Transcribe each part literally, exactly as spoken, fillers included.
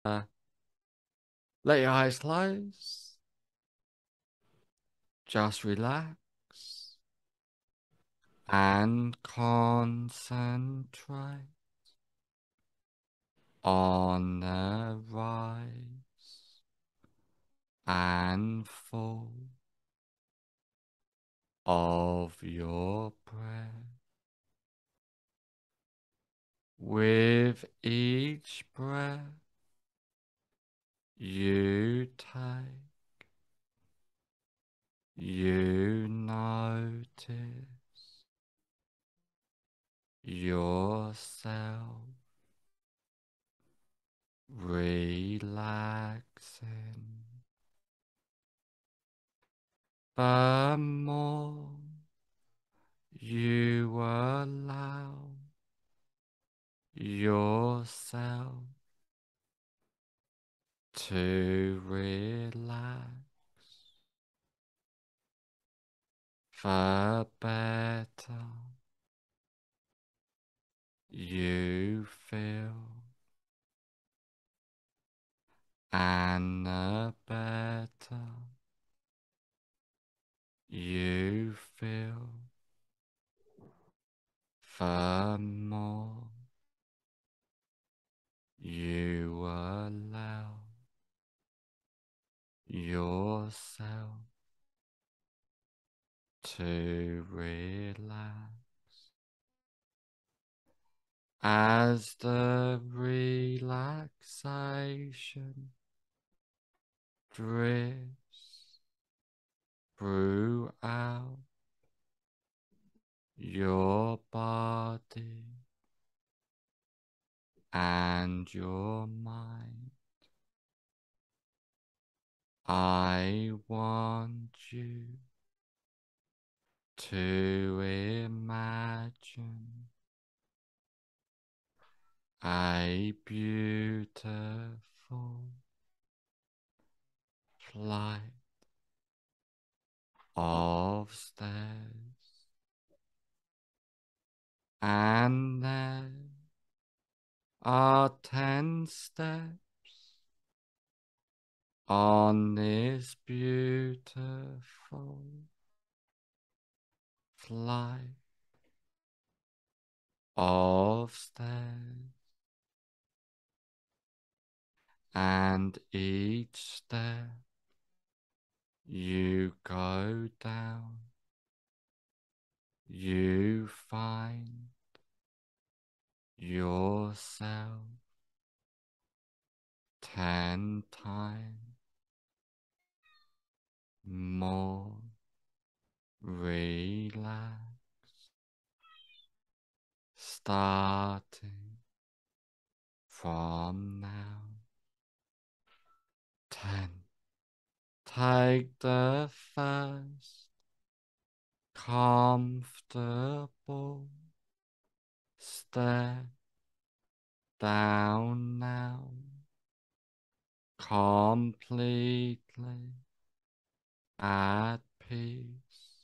Uh, let your eyes close. Just relax and concentrate on the rise and fall of your breath. With each breath you take, you notice yourself relaxing. The more you allow yourself to relax, the better you feel, and the better you feel, the more you allow yourself to relax. As the relaxation drifts throughout your body and your mind, I want you to imagine a beautiful flight of stairs, and there are ten steps on this beautiful flight of stairs, and each step you go down, you find yourself ten times more relaxed, starting from now. Ten. Take the first comfortable step down now, completely at peace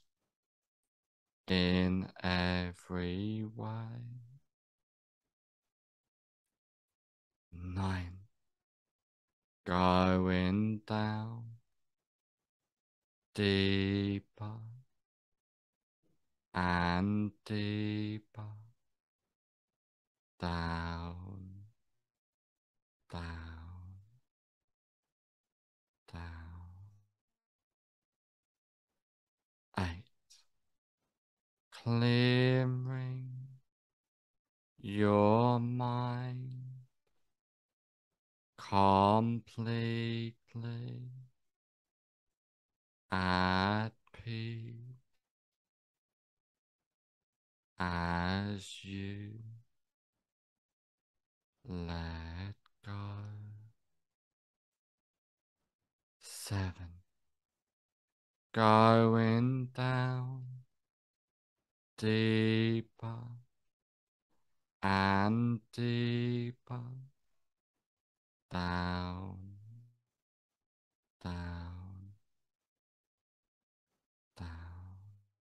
in every way. Nine. Going down deeper and deeper, down, down, down. Eight. Clearing your mind completely at peace as you let go. Seven. Going down deeper and deeper, down, down, down.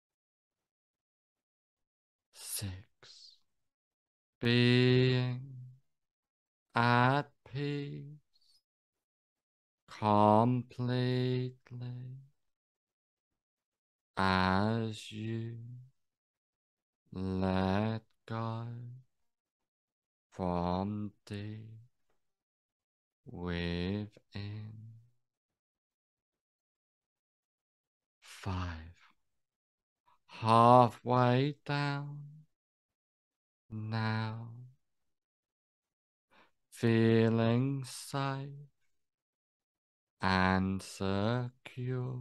Six. Being at peace completely as you let go from deep within. Five. Halfway down now, feeling safe and secure,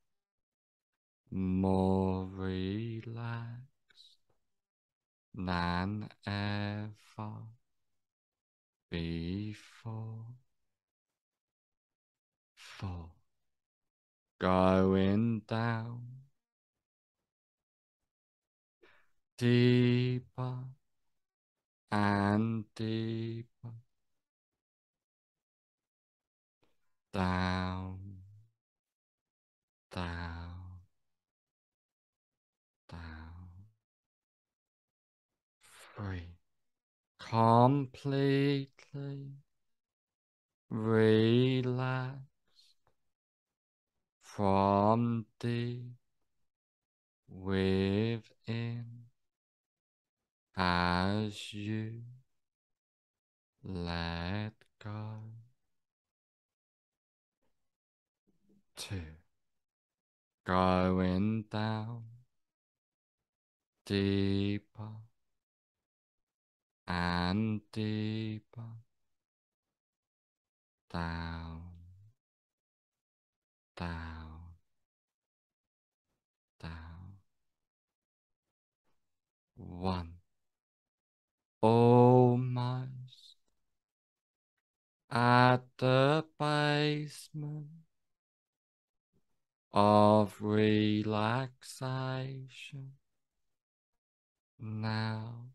more relaxed than ever before. Four. Going down deeper and deeper down, down, down. Three. Completely relax from deep within as you let go. Two. Going down deeper and deeper down, down, down. One. Almost at the basement of relaxation. Now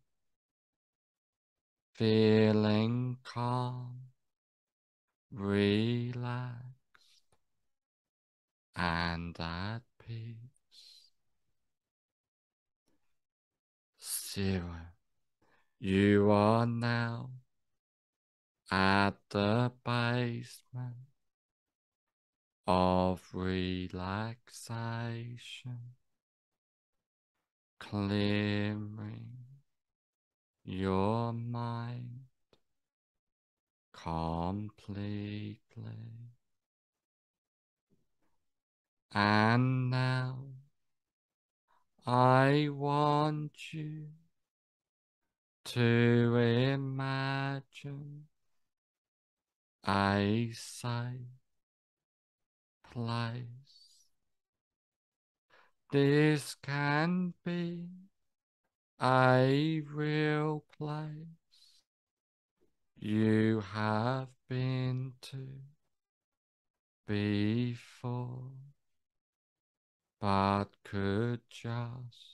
feeling calm, relaxed, and at peace. Zero. You are now at the basement of relaxation, clearing your mind completely. And now I want you to imagine a safe place. This can be a real place you have been to before, but could just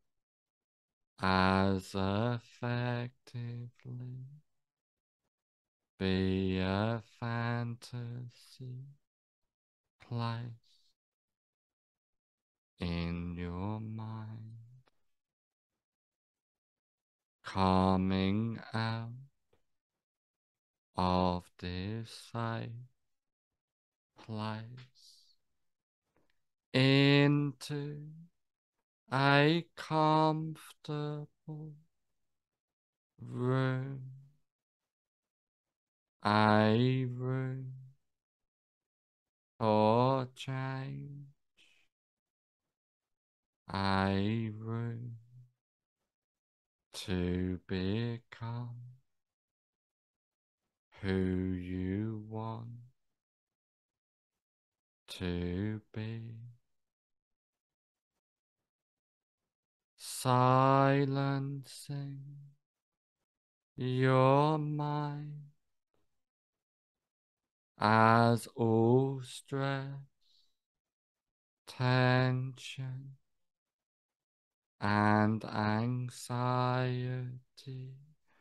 as effectively be a fantasy place in your mind, coming out of this safe place into a comfortable room, a room for change, a room to become who you want to be. Silencing your mind as all stress, tension, and anxiety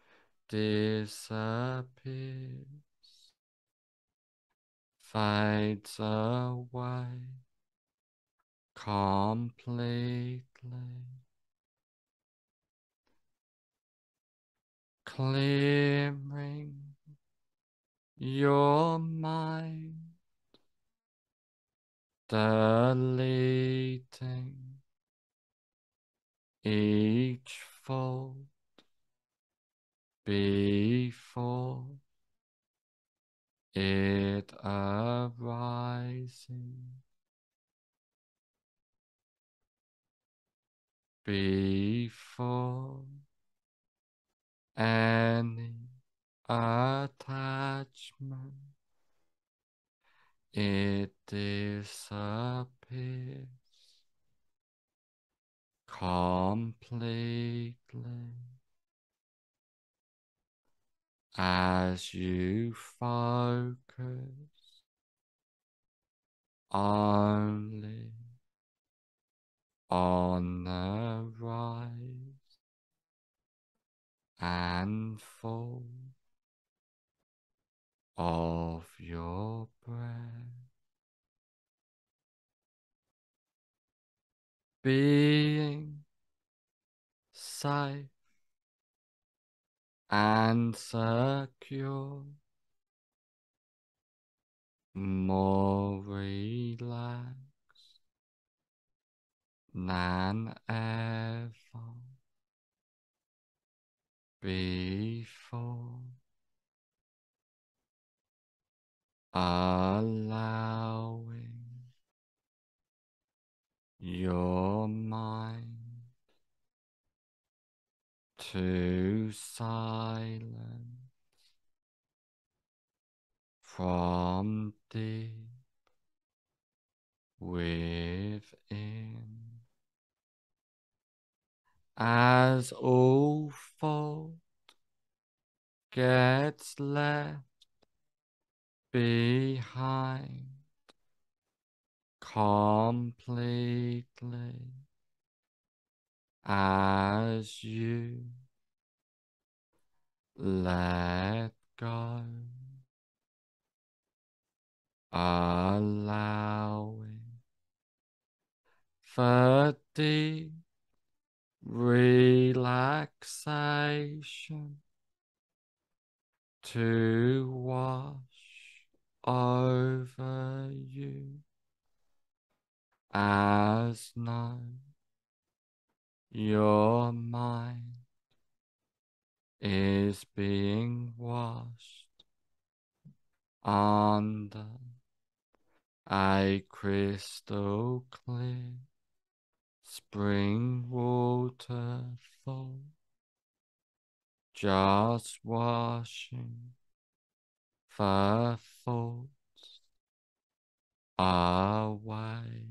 disappears, fades away completely, clearing your mind deleting each fold before it arising, before any attachment, it disappears completely as you focus only on the rise and fall of your breath, being safe and secure, more relaxed than ever before, allowing your mind to silence from deep within, as all thought gets left behind completely, as you let go, allowing the deep relaxation to wash over you, as now your mind is being washed under a crystal clear spring waterfall, just washing the thoughts away,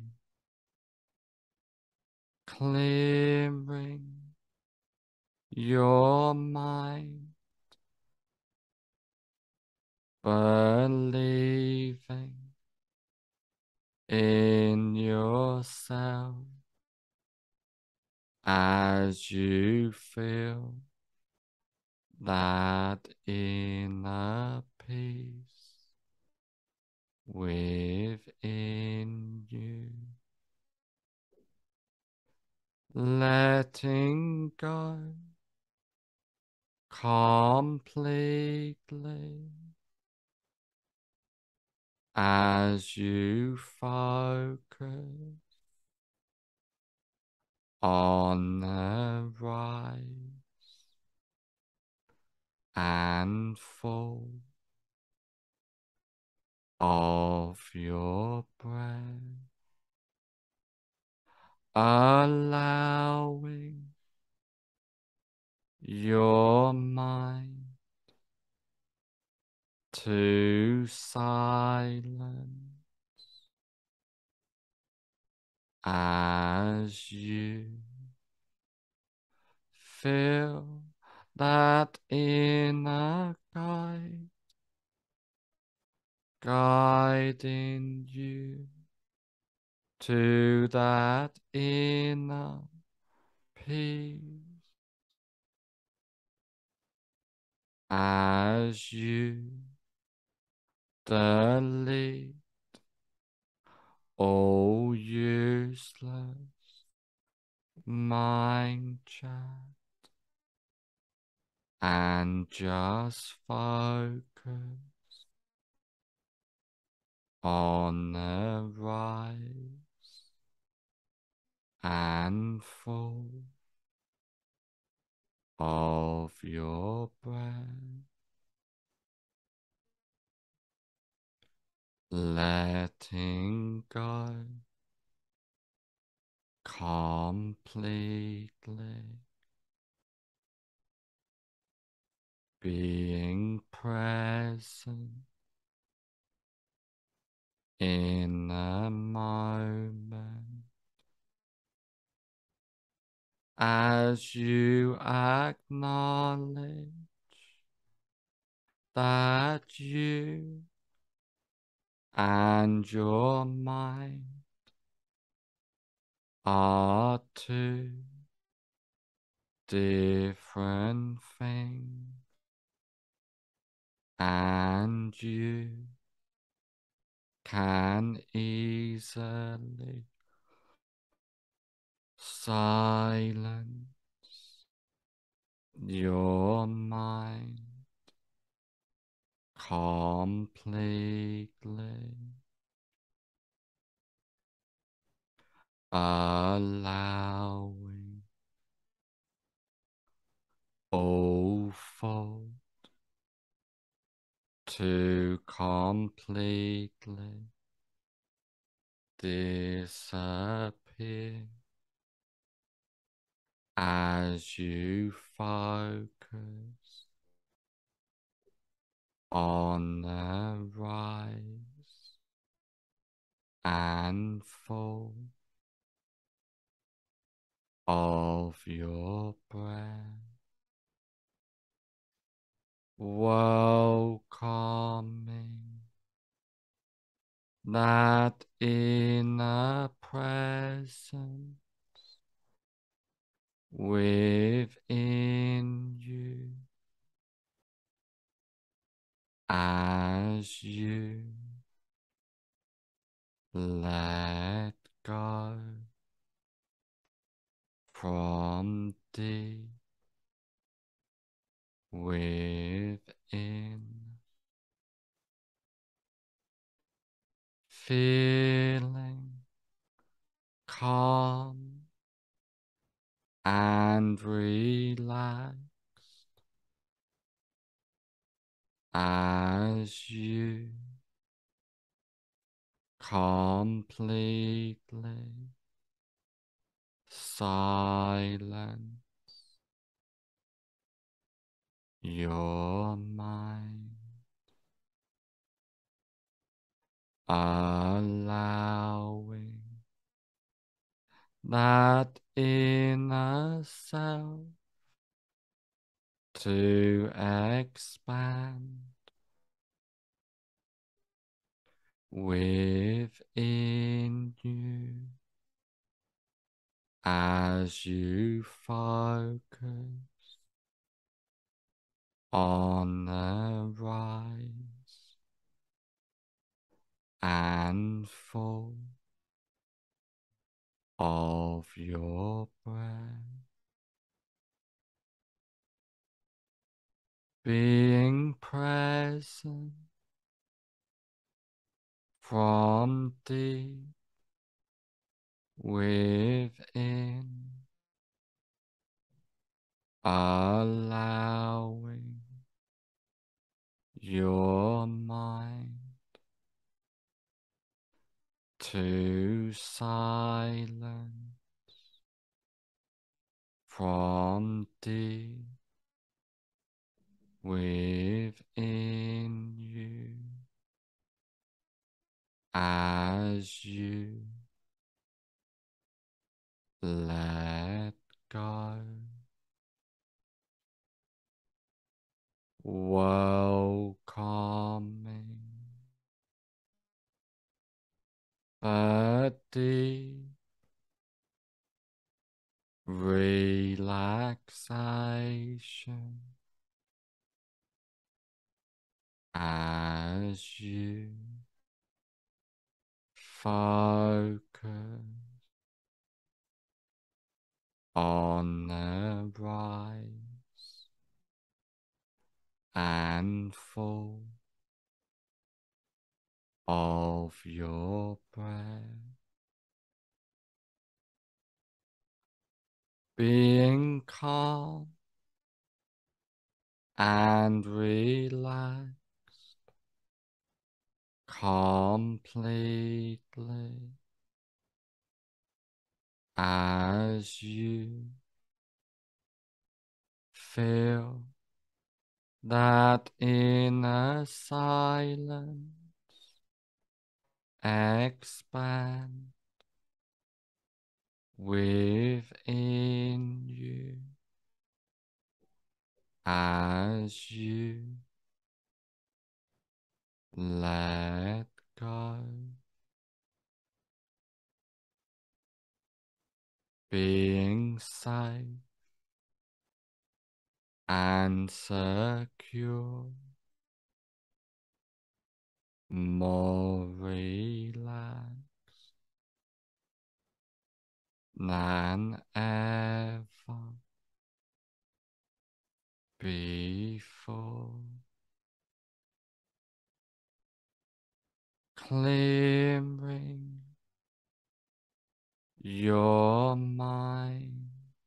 clearing your mind, believing in yourself as you feel that inner peace within you, letting go completely as you focus on the rise and fall of your breath, allowing your mind to silence as you feel that inner guide guiding you to that inner peace as you delete all useless mind chat and just focus on the rise and full of your breath, letting go completely, being present in the moment as you acknowledge that you and your mind are two different things, and you can easily silence your mind completely, allowing all thought to completely disappear as you focus on the rise and fall of your breath, welcoming that inner presence within you as you let go from deep within, feeling calm and relaxed as you completely silence your mind, allowing that inner self to expand within you as you focus on the rise and fall of your breath, being present from deep within, allowing your mind to silence from deep within you as you let go, welcoming a deep relaxation as you focus on the rise and fall of your breath, being calm and relaxed completely as you feel that inner silence expand within you as you let go, being safe and secure, more relaxed than ever before, clearing your mind,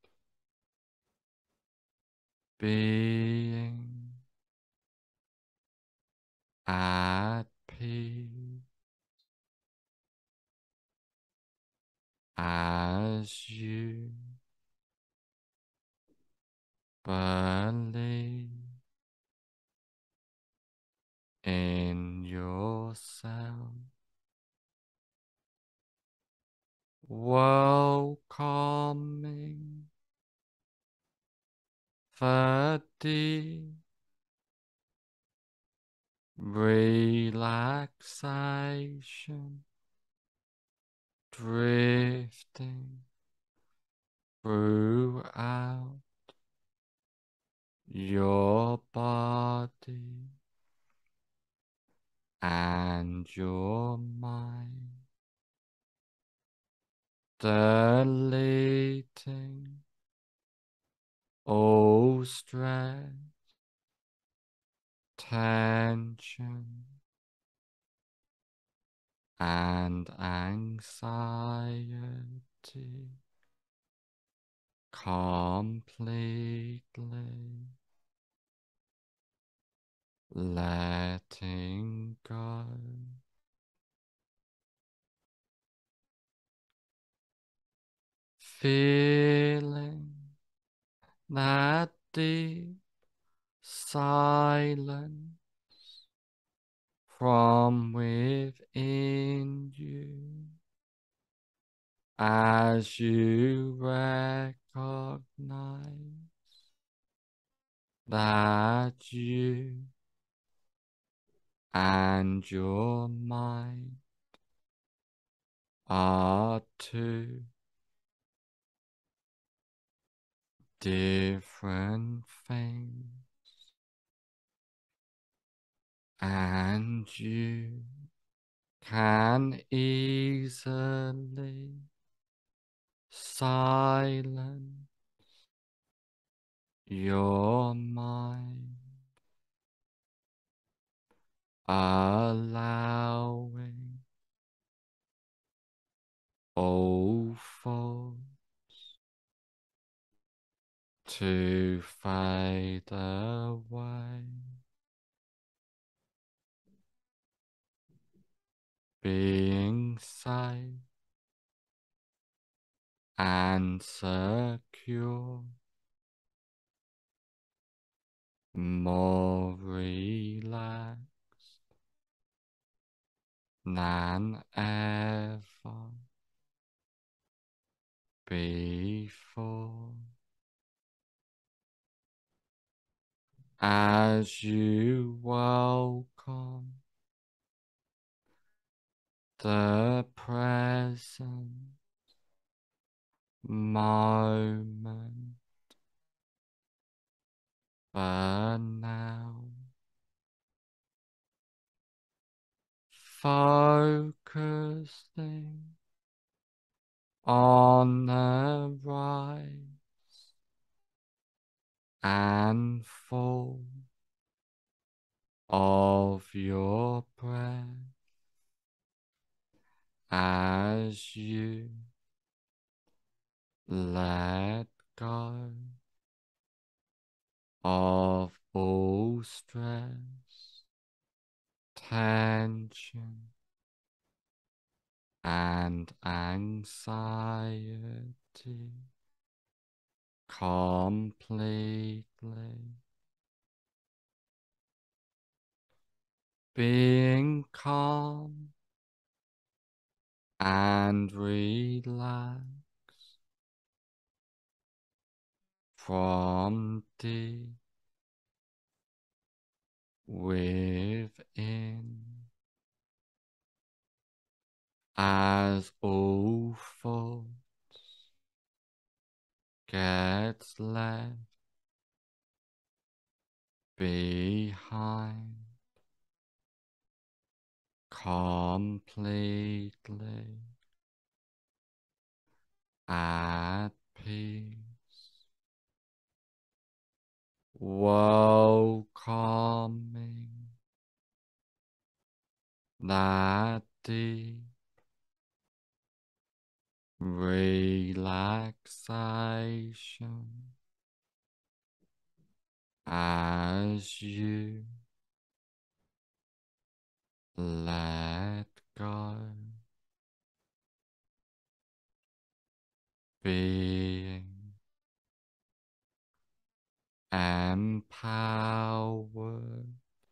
being at peace as you believe in yourself, welcoming the deep relaxation drifting throughout your body and your mind, deleting all stress, tension, and anxiety completely, letting go, feeling that deep silence from within you as you recognize that you and your mind are two different things, and you can easily silence your mind, allowing all thoughts to fade away, being safe and secure, more relaxed than ever before, as you welcome the present moment for now, focusing on the rise and fall of your breath as you let go of all stress, tension, and anxiety completely. Being calm and relaxed from deep within as all thoughts get left behind completely at peace, welcoming that deep relaxation as you let go, being empowered,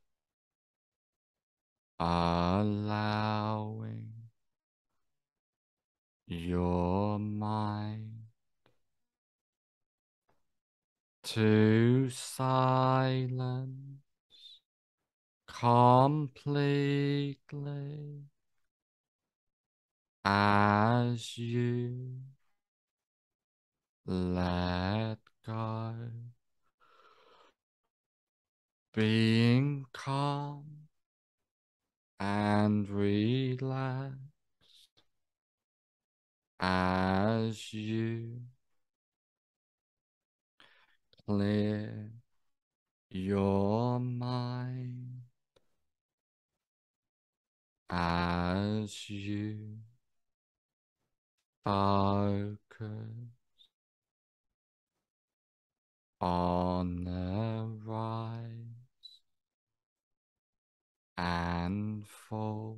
allowing your mind to silence completely as you let go, being calm and relaxed as you clear your mind, as you focus on the rise and fall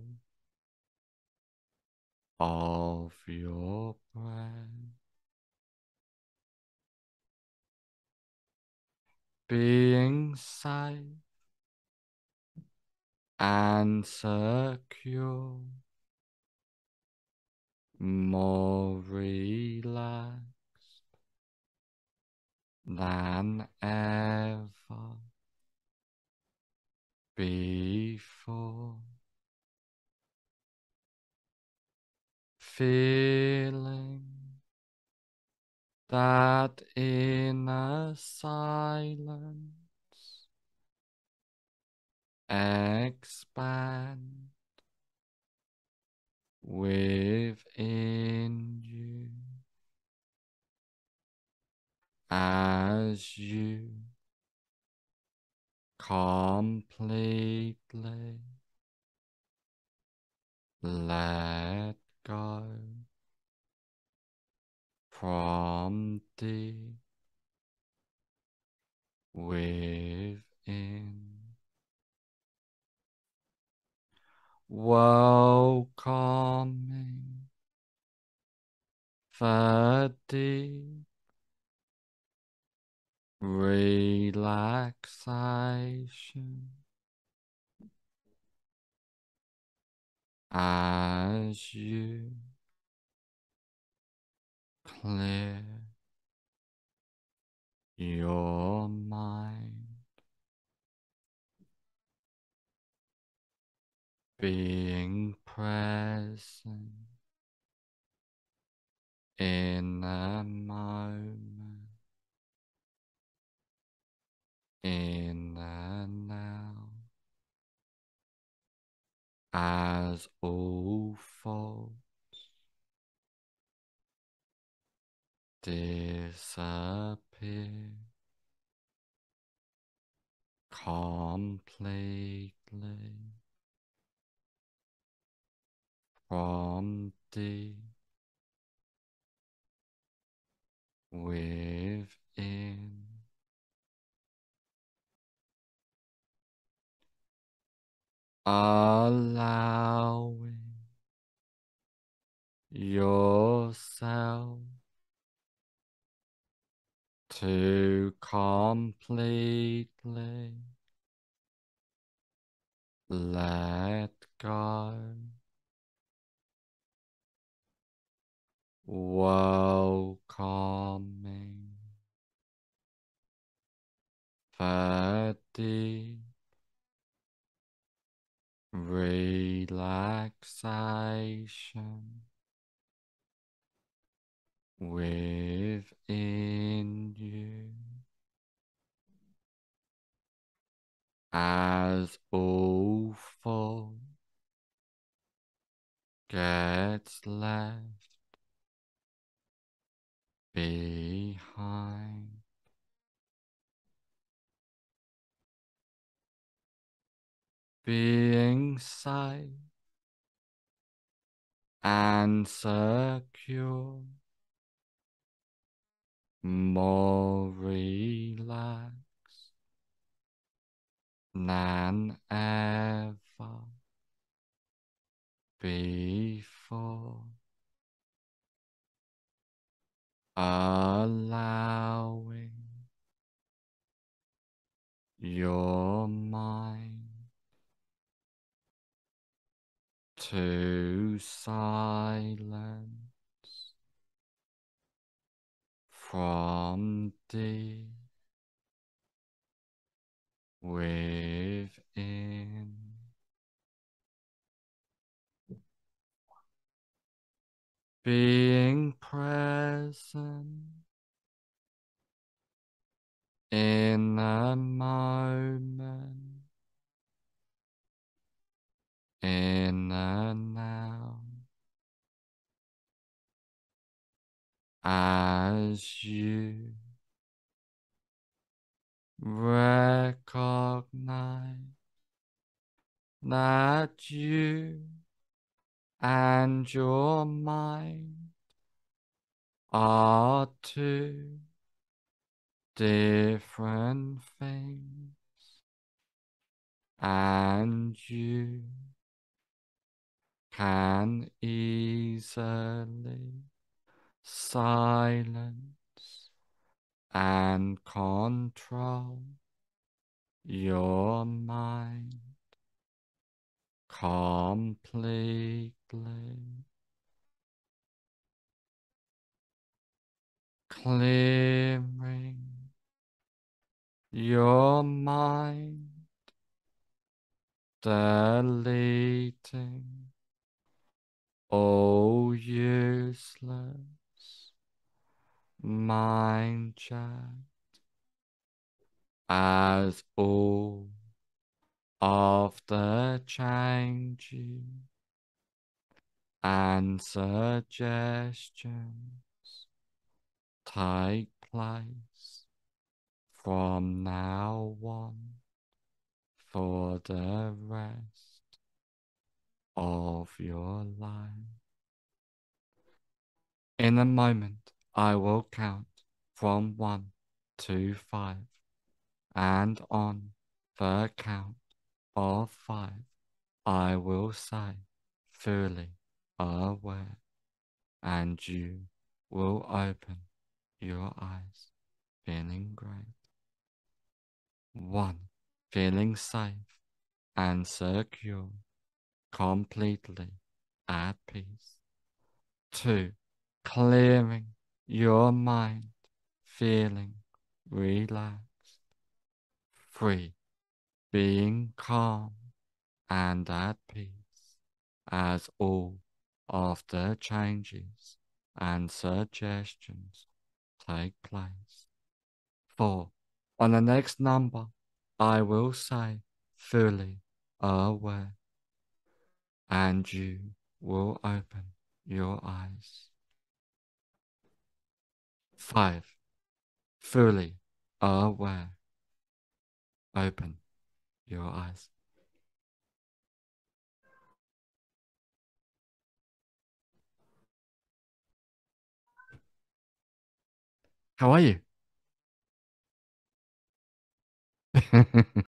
of your breath, being safe and secure, more relaxed than ever before, feeling that inner silence expand within you as you completely let go from deep within, welcoming the deep relaxation as you clear your mind, being present in the moment, in the now, as all thoughts disappear completely from deep within, allowing yourself to completely let go, welcoming the deep relaxation within you as all thought gets left behind. Being safe and secure, more relaxed than ever before, allowing your mind to silence from deep within, being present in the moment, in the now, as you recognize that you and your mind are two different things, and you can easily silence and control your mind completely, clearing your mind, deleting all useless mind chat as all of the changes and suggestions take place from now on for the rest of your life. In a moment, I will count from one to five, and on the count of five, I will say fully aware, and you will open your eyes feeling great. One, feeling safe and secure, completely at peace. Two, clearing your mind, feeling relaxed. Three, being calm and at peace as all of the changes and suggestions take place. Four, on the next number, I will say fully aware, and you will open your eyes. Five, fully aware, open your eyes. How are you?